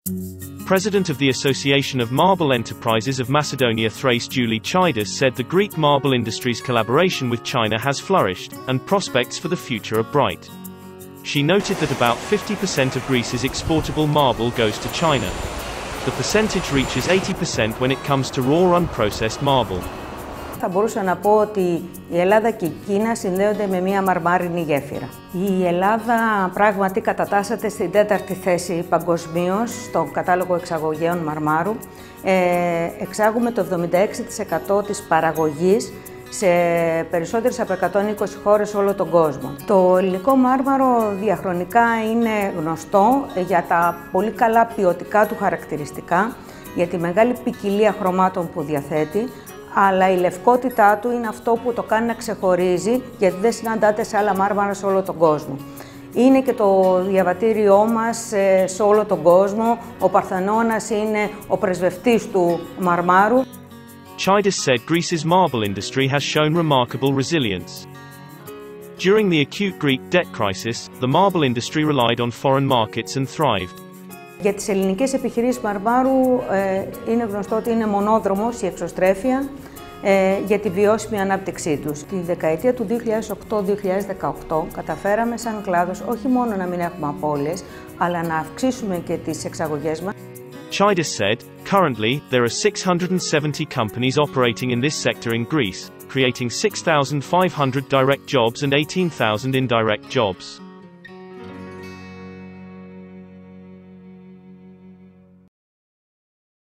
President of the Association of Marble Enterprises of Macedonia Thrace Julie Chaidas said the Greek marble industry's collaboration with China has flourished, and prospects for the future are bright. She noted that about 50% of Greece's exportable marble goes to China. The percentage reaches 80% when it comes to raw unprocessed marble. Θα μπορούσα να πω ότι η Ελλάδα και η Κίνα συνδέονται με μία μαρμάρινη γέφυρα. Η Ελλάδα πράγματι κατατάσσεται στην 4η θέση παγκοσμίως στον κατάλογο εξαγωγέων μαρμάρου. Εξάγουμε το 76% της παραγωγής σε περισσότερες από 120 χώρες όλο τον κόσμο. Το ελληνικό μάρμαρο διαχρονικά είναι γνωστό για τα πολύ καλά ποιοτικά του χαρακτηριστικά, για τη μεγάλη ποικιλία χρωμάτων που διαθέτει, αλλά η λευκότητά του είναι αυτό που το κάνει να ξεχωρίζει, γιατί δεν συναντάται σε άλλα μάρμαρα σε όλο τον κόσμο. Είναι και το διαβατήριό μας σε όλο τον κόσμο. Ο Παρθενώνας είναι ο πρεσβευτής του μαρμάρου. Chaidas said Greece's marble industry has shown remarkable resilience. During the acute Greek debt crisis, the marble industry relied on foreign markets and thrived. Για τις ελληνικές επιχειρήσεις μαρμάρου είναι γνωστό ότι είναι μονόδρομος η εξωστρέφεια για τη βιώσιμη ανάπτυξή τους. Τη δεκαετία του 2008-2018 καταφέραμε σαν κλάδος όχι μόνο να μην έχουμε απώλειες, αλλά να αυξήσουμε και τις εξαγωγές μας. Chaidas said, currently, there are 670 companies operating in this sector in Greece, creating 6,500 direct jobs and 18,000 indirect jobs.